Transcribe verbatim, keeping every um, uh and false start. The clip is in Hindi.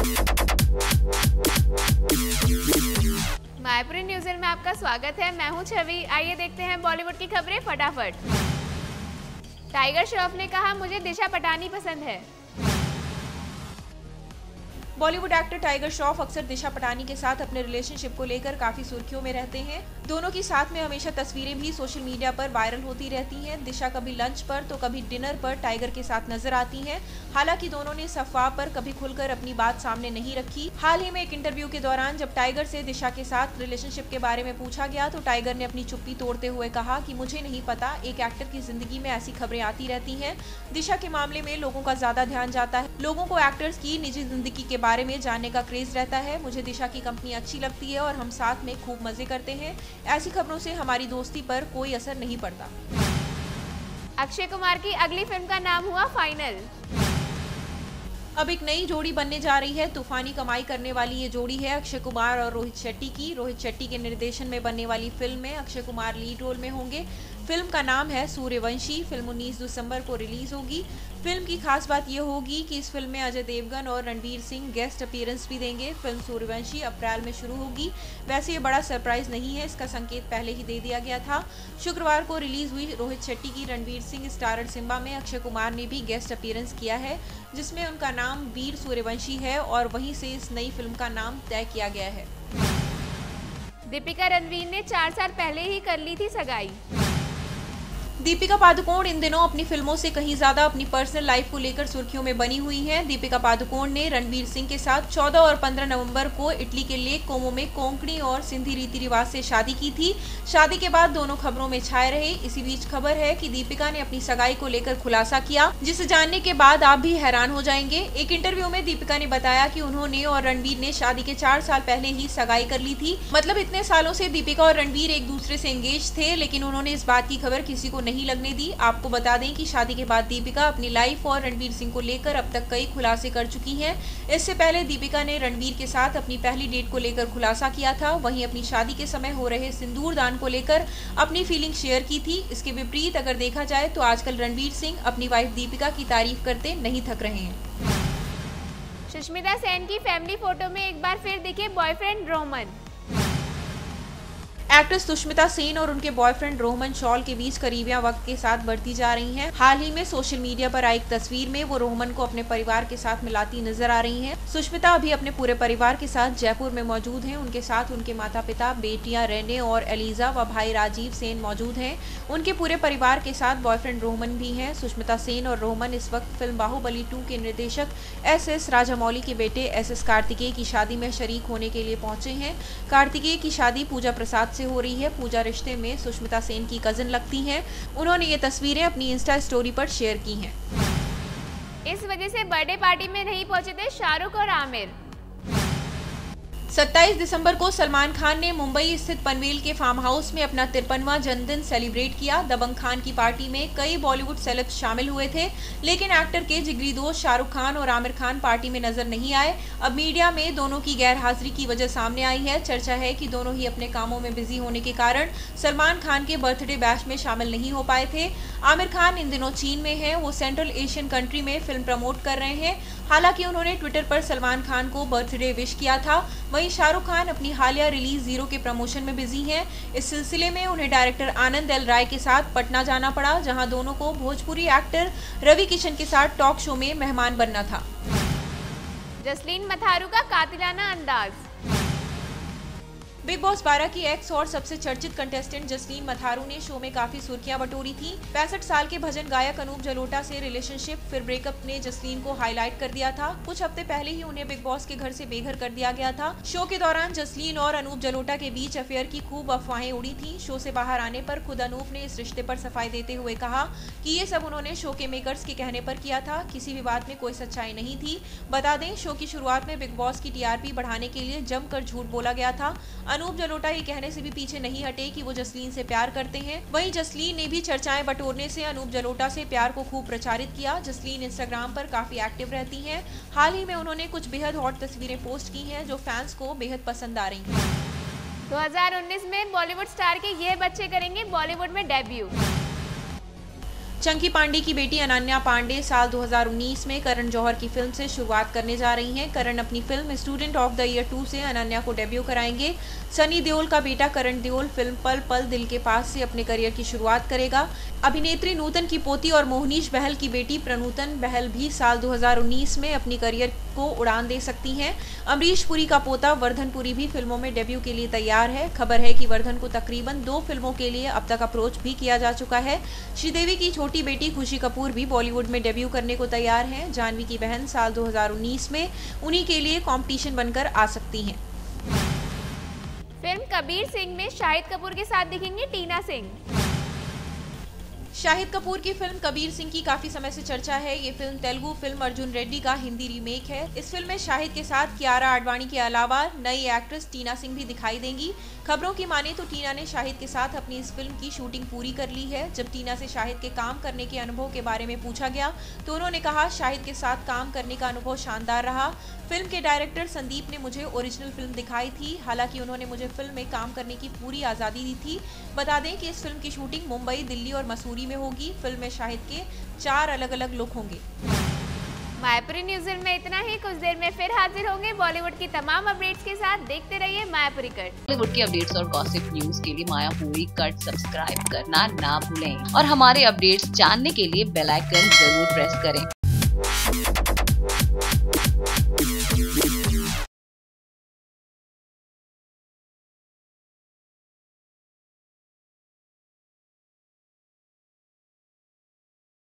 मायापुरी न्यूज़ में आपका स्वागत है। मैं हूं छवि। आइए देखते हैं बॉलीवुड की खबरें फटाफट। टाइगर श्रॉफ ने कहा, मुझे दिशा पटानी पसंद है। बॉलीवुड एक्टर टाइगर श्रॉफ अक्सर दिशा पटानी के साथ अपने रिलेशनशिप को लेकर काफी सुर्खियों में रहते हैं। दोनों की साथ में हमेशा तस्वीरें भी सोशल मीडिया पर वायरल होती रहती हैं। दिशा कभी लंच पर तो कभी डिनर पर टाइगर के साथ नजर आती हैं। हालांकि दोनों ने इस अफवाह पर कभी खुलकर अपनी बात सामने नहीं रखी। हाल ही में एक इंटरव्यू के दौरान जब टाइगर से दिशा के साथ रिलेशनशिप के बारे में पूछा गया तो टाइगर ने अपनी चुप्पी तोड़ते हुए कहा कि मुझे नहीं पता, एक एक्टर की जिंदगी में ऐसी खबरें आती रहती हैं। दिशा के मामले में लोगों का ज्यादा ध्यान जाता है। लोगों को एक्टर्स की निजी जिंदगी के बारे में जानने का क्रेज रहता है। मुझे दिशा की कंपनी अच्छी लगती है और हम साथ में खूब मजे करते हैं। ऐसी खबरों से हमारी दोस्ती पर कोई असर नहीं पड़ता। अक्षय कुमार की अगली फिल्म का नाम हुआ फाइनल। अब एक नई जोड़ी बनने जा रही है। तूफानी कमाई करने वाली ये जोड़ी है अक्षय कुमार और रोहित शेट्टी की। रोहित शेट्टी के निर्देशन में बनने वाली फिल्म में अक्षय कुमार लीड रोल में होंगे। फिल्म का नाम है सूर्यवंशी। फिल्म उन्नीस दिसंबर को रिलीज होगी। फिल्म की खास बात यह होगी कि इस फिल्म में अजय देवगन और रणवीर सिंह गेस्ट अपीयरेंस भी देंगे। फिल्म सूर्यवंशी अप्रैल में शुरू होगी। वैसे ये बड़ा सरप्राइज नहीं है, इसका संकेत पहले ही दे दिया गया था। शुक्रवार को रिलीज हुई रोहित शेट्टी की रणवीर सिंह स्टारर सिम्बा में अक्षय कुमार ने भी गेस्ट अपीयरेंस किया है, जिसमें उनका नाम वीर सूर्यवंशी है और वहीं से इस नई फिल्म का नाम तय किया गया है। दीपिका रणवीर ने चार साल पहले ही कर ली थी सगाई। दीपिका पादुकोण इन दिनों अपनी फिल्मों से कहीं ज्यादा अपनी पर्सनल लाइफ को लेकर सुर्खियों में बनी हुई हैं। दीपिका पादुकोण ने रणवीर सिंह के साथ चौदह और पंद्रह नवंबर को इटली के लेक कोमो में कोंकणी और सिंधी रीति रिवाज से शादी की थी। शादी के बाद दोनों खबरों में छाए रहे। इसी बीच खबर है कि दीपिका ने अपनी सगाई को लेकर खुलासा किया, जिसे जानने के बाद आप भी हैरान हो जाएंगे। एक इंटरव्यू में दीपिका ने बताया कि उन्होंने और रणवीर ने शादी के चार साल पहले ही सगाई कर ली थी। मतलब इतने सालों से दीपिका और रणवीर एक दूसरे से एंगेज थे, लेकिन उन्होंने इस बात की खबर किसी को नहीं लगने दी। आपको बता दें कि शादी के बाद दीपिका अपनी लाइफ और रणवीर सिंह को लेकर अब तक कई खुलासे कर चुकी हैं। इससे पहले दीपिका ने रणवीर के साथ अपनी पहली डेट को लेकर खुलासा किया था। वहीं अपनी शादी के समय हो रहे सिंदूर दान को लेकर अपनी फीलिंग शेयर की थी। इसके विपरीत अगर देखा जाए तो आजकल रणवीर सिंह अपनी वाइफ दीपिका की तारीफ करते नहीं थक रहे हैं। सुष्मिता सेन की फैमिली फोटो में एक बार फिर दिखे बॉयफ्रेंड रोहमन। एक्ट्रेस सुष्मिता सेन और उनके बॉयफ्रेंड रोहमन शॉल के बीच करीबियां वक्त के साथ बढ़ती जा रही हैं। हाल ही में सोशल मीडिया पर आई एक तस्वीर में वो रोहमन को अपने परिवार के साथ मिलाती नजर आ रही हैं। सुष्मिता अभी अपने पूरे परिवार के साथ जयपुर में मौजूद हैं। उनके साथ उनके माता पिता, बेटियां रेने और एलिजा व भाई राजीव सेन मौजूद हैं। उनके पूरे परिवार के साथ बॉयफ्रेंड रोहमन भी हैं। सुष्मिता सेन और रोहमन इस वक्त फिल्म बाहुबली टू के निर्देशक एस एस राजामौली के बेटे एस एस कार्तिकेय की शादी में शरीक होने के लिए पहुंचे हैं। कार्तिकेय की शादी पूजा प्रसाद से हो रही है। पूजा रिश्ते में सुष्मिता सेन की कजिन लगती हैं। उन्होंने ये तस्वीरें अपनी इंस्टा स्टोरी पर शेयर की हैं। इस वजह से बर्थडे पार्टी में नहीं पहुंचे थे शाहरुख और आमिर। सत्ताईस दिसंबर को सलमान खान ने मुंबई स्थित पनवेल के फार्म हाउस में अपना तिरपनवां जन्मदिन सेलिब्रेट किया। दबंग खान की पार्टी में कई बॉलीवुड सेलेब्स शामिल हुए थे, लेकिन एक्टर के जिगरी दोस्त शाहरुख खान और आमिर खान पार्टी में नजर नहीं आए। अब मीडिया में दोनों की गैर हाजिरी की वजह सामने आई है। चर्चा है कि दोनों ही अपने कामों में बिजी होने के कारण सलमान खान के बर्थडे बैश में शामिल नहीं हो पाए थे। आमिर खान इन दिनों चीन में है। वो सेंट्रल एशियन कंट्री में फिल्म प्रमोट कर रहे हैं। हालांकि उन्होंने ट्विटर पर सलमान खान को बर्थडे विश किया था। वहीं शाहरुख खान अपनी हालिया रिलीज जीरो के प्रमोशन में बिजी हैं। इस सिलसिले में उन्हें डायरेक्टर आनंद एल राय के साथ पटना जाना पड़ा, जहां दोनों को भोजपुरी एक्टर रवि किशन के साथ टॉक शो में मेहमान बनना था। जसलीन मथारू का कातिलाना अंदाज। बिग बॉस बारह की एक्स और सबसे चर्चित कंटेस्टेंट जसलीन मथारू ने शो में काफी सुर्खियां बटोरी थी। पैंसठ साल के भजन गायक अनूप जलोटा से रिलेशनशिप फिर ब्रेकअप ने जसलीन को हाईलाइट कर दिया था। कुछ हफ्ते पहले ही उन्हें बिग बॉस के घर से बेघर कर दिया गया था। शो के दौरान जसलीन और अनूप जलोटा के बीच अफेयर की खूब अफवाहें उड़ी थी। शो से बाहर आने पर खुद अनूप ने इस रिश्ते पर सफाई देते हुए कहा कि ये सब उन्होंने शो के मेकर्स के कहने पर किया था। किसी भी बात में कोई सच्चाई नहीं थी। बता दें, शो की शुरुआत में बिग बॉस की टीआरपी बढ़ाने के लिए जमकर झूठ बोला गया था। अनूप जलोटा ये कहने से भी पीछे नहीं हटे कि वो जसलीन से प्यार करते हैं। वहीं जसलीन ने भी चर्चाएं बटोरने से अनूप जलोटा से प्यार को खूब प्रचारित किया। जसलीन इंस्टाग्राम पर काफी एक्टिव रहती हैं। हाल ही में उन्होंने कुछ बेहद हॉट तस्वीरें पोस्ट की हैं, जो फैंस को बेहद पसंद आ रही हैं। दो हज़ार उन्नीस में बॉलीवुड स्टार के ये बच्चे करेंगे बॉलीवुड में डेब्यू। चंकी पांडे की बेटी अनन्या पांडे साल दो हज़ार उन्नीस में करण जौहर की फिल्म से शुरुआत करने जा रही हैं। करण अपनी film student of the year two से अनन्या को डेब्यू कराएंगे। सनी देओल का बेटा करण देओल फिल्म पल पल दिल के पास से अपने करियर की शुरुआत करेगा। अभिनेत्री नूतन की पोती और मोहनीश बहल की बेटी प्रनुतन बहल भी साल दो हज़ार उन्नीस में अपनी करियर को उड़ान दे सकती हैं। अमरीश पुरी का पोता वर्धन पुरी भी फिल्मों में डेब्यू के लिए तैयार है। खबर है कि वर्धन को तकरीबन दो फिल्मों के लिए अब तक अप्रोच भी किया जा चुका है। श्रीदेवी की छोटी बेटी खुशी कपूर भी बॉलीवुड में डेब्यू करने को तैयार हैं। जाह्नवी की बहन साल दो हज़ार उन्नीस में उन्हीं के लिए कंपटीशन बनकर आ सकती हैं। फिल्म कबीर सिंह में शाहिद कपूर के साथ दिखेंगी टीना सिंह। शाहिद कपूर की फिल्म कबीर सिंह की काफी समय से चर्चा है। ये फिल्म तेलुगु फिल्म अर्जुन रेड्डी का हिंदी रीमेक है। इस फिल्म में शाहिद के साथ कियारा आडवाणी के अलावा नई एक्ट्रेस टीना सिंह भी दिखाई देंगी। खबरों की माने तो टीना ने शाहिद के साथ अपनी इस फिल्म की शूटिंग पूरी कर ली है। जब टीना से शाहिद के काम करने के अनुभव के बारे में पूछा गया तो उन्होंने कहा, शाहिद के साथ काम करने का अनुभव शानदार रहा। फिल्म के डायरेक्टर संदीप ने मुझे ओरिजिनल फिल्म दिखाई थी। हालांकि उन्होंने मुझे फिल्म में काम करने की पूरी आज़ादी दी थी। बता दें कि इस फिल्म की शूटिंग मुंबई, दिल्ली और मसूरी में होगी। फिल्म में शाहिद के चार अलग अलग लुक होंगे। मायापुरी न्यूज़ में इतना ही। कुछ देर में फिर हाजिर होंगे बॉलीवुड की तमाम अपडेट्स के साथ। देखते रहिए मायापुरी कट। बॉलीवुड की अपडेट्स और गॉसिप न्यूज के लिए मायापुरी कट सब्सक्राइब करना ना भूलें और हमारे अपडेट्स जानने के लिए बेल आइकन जरूर प्रेस करें।